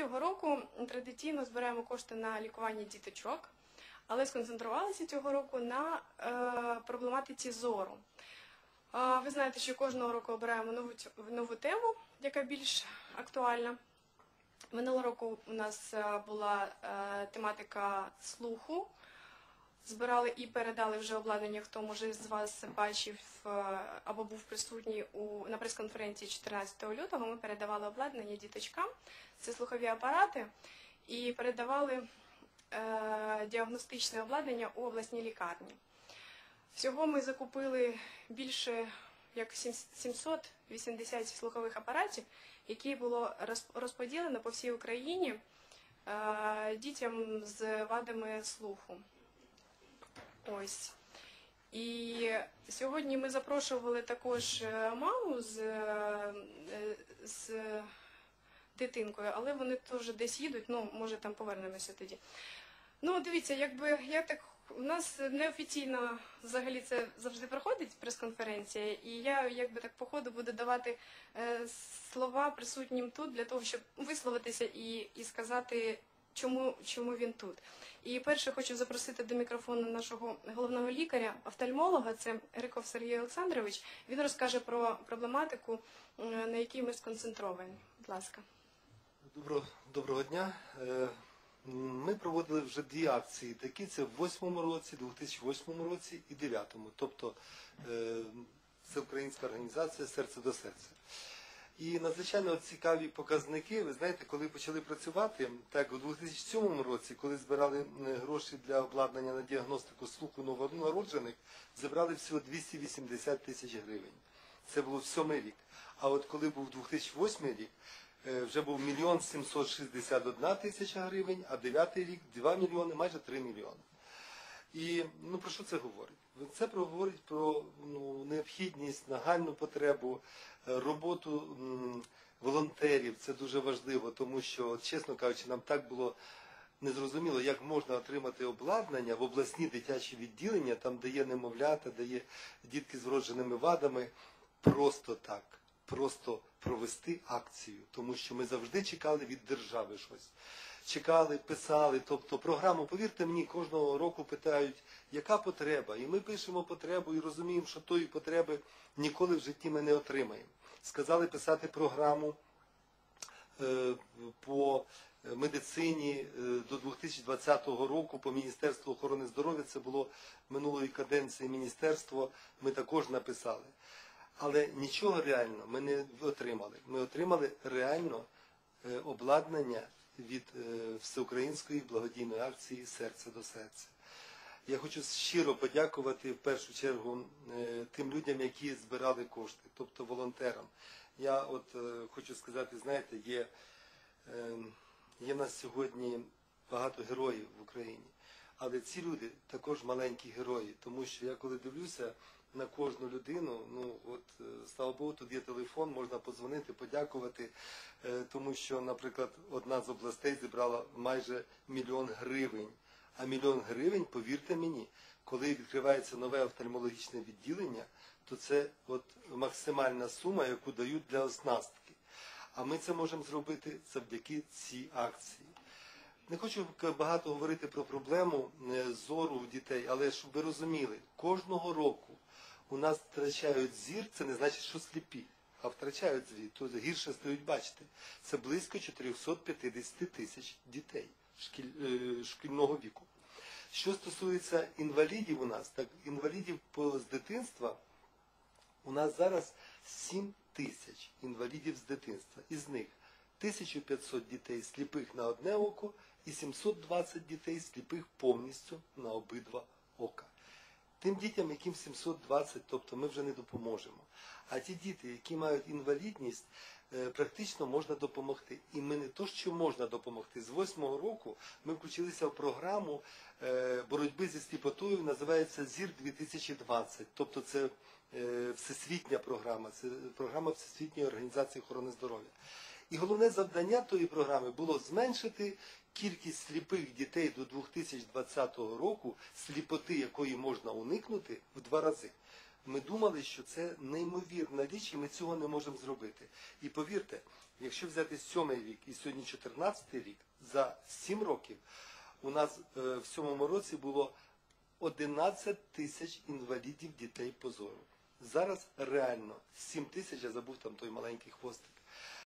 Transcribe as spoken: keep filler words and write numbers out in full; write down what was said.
цього року традиційно збираємо кошти на лікування діточок, але сконцентрувалися цього року на е, проблематиці зору. Е, ви знаєте, що кожного року обираємо нову, нову тему, яка більш актуальна. Минулого року у нас була е, тематика слуху. Збирали і передали вже обладнання, хто, може, з вас бачив або був присутній у, на прес-конференції чотирнадцятого лютого. Ми передавали обладнання діточкам, це слухові апарати, і передавали е, діагностичне обладнання у обласній лікарні. Всього ми закупили більше як сімсот вісімдесят слухових апаратів, які було розподілено по всій Україні е, дітям з вадами слуху. Ось. І сьогодні ми запрошували також маму з, з дитинкою, але вони теж десь їдуть, ну, може, там повернемося тоді. Ну, дивіться, якби я так, у нас неофіційно взагалі це завжди проходить прес-конференція, і я, якби так, по ходу буду давати е, слова присутнім тут, для того, щоб висловитися і, і сказати, Чому, чому він тут. І перше хочу запросити до мікрофону нашого головного лікаря, офтальмолога, це Риков Сергій Олександрович. Він розкаже про проблематику, на якій ми сконцентровані. Будь ласка. Доброго, доброго дня. Ми проводили вже дві акції такі, це в восьмому році, дві тисячі восьмому році і дев'ятому. Тобто це українська організація «Серце до серця». І надзвичайно цікаві показники. Ви знаєте, коли почали працювати, так у дві тисячі сьомому році, коли збирали гроші для обладнання на діагностику слуху новонароджених, зібрали всього двісті вісімдесят тисяч гривень. Це було сьомий рік. А от коли був дві тисячі восьмий рік, вже був мільйон сімсот шістдесят одна тисяча гривень, а дев'ятий рік два мільйони, майже три мільйони. І ну, про що це говорить? Це говорить про ну, необхідність, нагальну потребу, роботу м, волонтерів. Це дуже важливо, тому що, чесно кажучи, нам так було незрозуміло, як можна отримати обладнання в обласні дитячі відділення, там, де є немовлята, де є дітки з вродженими вадами, просто так, просто провести акцію, тому що ми завжди чекали від держави щось. Чекали, писали, тобто програму, повірте мені, кожного року питають, яка потреба. І ми пишемо потребу і розуміємо, що тої потреби ніколи в житті ми не отримаємо. Сказали писати програму е, по медицині е, до дві тисячі двадцятого року по Міністерству охорони здоров'я, це було минулої каденції міністерство, ми також написали. Але нічого реально ми не отримали. Ми отримали реально е, обладнання від всеукраїнської благодійної акції «Серце до серця». Я хочу щиро подякувати в першу чергу тим людям, які збирали кошти, тобто волонтерам. Я от хочу сказати, знаєте, є, є в нас сьогодні багато героїв в Україні, але ці люди також маленькі герої, тому що я коли дивлюся на кожну людину, ну от, слава Богу, тут є телефон, можна подзвонити, подякувати, тому що, наприклад, одна з областей зібрала майже мільйон гривень. А мільйон гривень, повірте мені, коли відкривається нове офтальмологічне відділення, то це от максимальна сума, яку дають для оснастки. А ми це можемо зробити завдяки цій акції. Не хочу багато говорити про проблему зору у дітей, але щоб ви розуміли, кожного року у нас втрачають зір, це не значить, що сліпі, а втрачають зір, то гірше стають бачити. Це близько чотириста п'ятдесят тисяч дітей шкіль, шкільного віку. Що стосується інвалідів у нас, так інвалідів з дитинства, у нас зараз сім тисяч інвалідів з дитинства. Із них тисяча п'ятсот дітей сліпих на одне око і сімсот двадцять дітей сліпих повністю на обидва ока. Тим дітям, яким сімсот двадцять, тобто ми вже не допоможемо. А ті діти, які мають інвалідність, практично можна допомогти. І ми не то, що можна допомогти. З восьмого року ми включилися в програму боротьби зі сліпотою, називається «Зір дві тисячі двадцять». Тобто це всесвітня програма, це програма Всесвітньої організації охорони здоров'я. І головне завдання тої програми було зменшити кількість сліпих дітей до дві тисячі двадцятого року, сліпоти якої можна уникнути, в два рази. Ми думали, що це неймовірна річ, і ми цього не можемо зробити. І повірте, якщо взяти сьомий рік і сьогодні чотирнадцятий рік, за сім років у нас е, в сьомому році було одинадцять тисяч інвалідів дітей по зору. Зараз реально сім тисяч, я забув там той маленький хвостик.